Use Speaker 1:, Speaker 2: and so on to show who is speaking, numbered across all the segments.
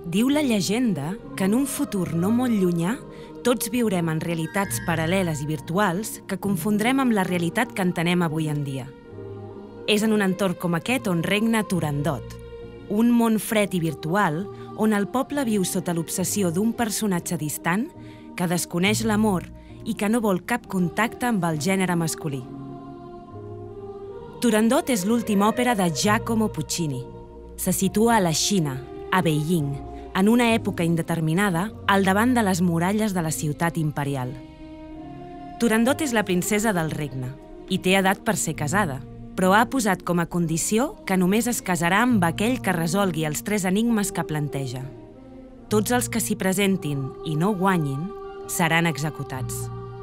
Speaker 1: Diu la llegenda que en un futur no molt llunyà tots viurem en realitats paral·leles i virtuals que confondrem amb la realitat que entenem avui en dia. És en un entorn com aquest on regna Turandot, un món fred i virtual on el poble viu sota l'obsessió d'un personatge distant que desconeix l'amor i que no vol cap contacte amb el gènere masculí. Turandot és l'última òpera de Giacomo Puccini. Se situa a la Xina, a Beijing, en una època indeterminada, al davant de les muralles de la ciutat imperial. Turandot és la princesa del regne i té edat per ser casada, però ha posat com a condició que només es casarà amb aquell que resolgui els 3 enigmes que planteja. Tots els que s'hi presentin i no guanyin seran executats.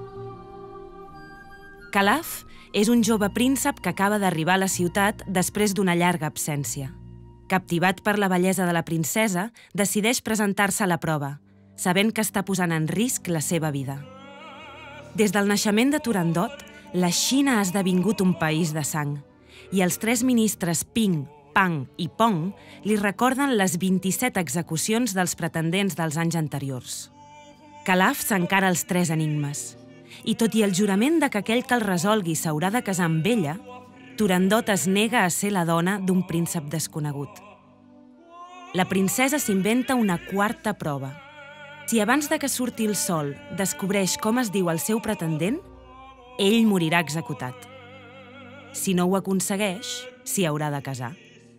Speaker 1: Calaf és un jove príncep que acaba d'arribar a la ciutat després d'una llarga absència. Captivat per la bellesa de la princesa, decideix presentar-se a la prova, sabent que està posant en risc la seva vida. Des del naixement de Turandot, la Xina ha esdevingut un país de sang, i els 3 ministres Ping, Pang i Pong li recorden les 27 execucions dels pretendents dels anys anteriors. Calaf s'encara els 3 enigmes, i tot i el jurament de que aquell que el resolgui s'haurà de casar amb ella, Turandot es nega a ser la dona d'un príncep desconegut. La princesa s'inventa una 4a prova. Si abans de que surti el sol descobreix com es diu el seu pretendent, ell morirà executat. Si no ho aconsegueix, s'hi haurà de casar.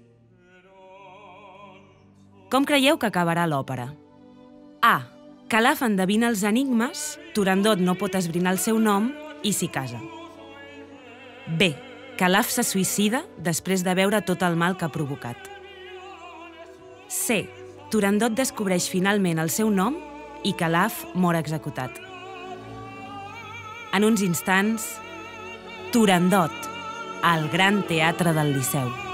Speaker 1: Com creieu que acabarà l'òpera? A. Calaf endevina els enigmes, Turandot no pot esbrinar el seu nom i s'hi casa. B. Calaf se suïcida després de veure tot el mal que ha provocat. C. Turandot descobreix finalment el seu nom i Calaf mor executat. En uns instants, Turandot, al Gran Teatre del Liceu.